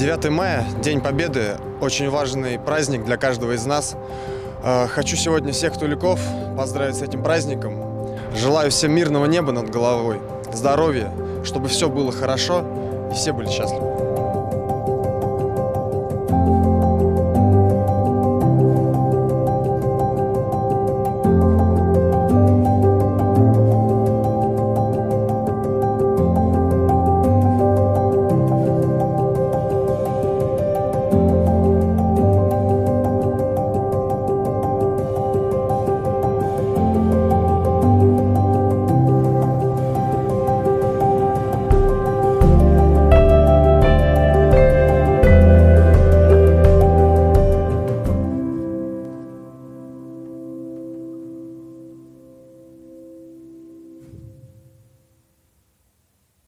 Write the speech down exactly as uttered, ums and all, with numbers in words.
девятое мая, День Победы, очень важный праздник для каждого из нас. Хочу сегодня всех туликов поздравить с этим праздником. Желаю всем мирного неба над головой, здоровья, чтобы все было хорошо и все были счастливы.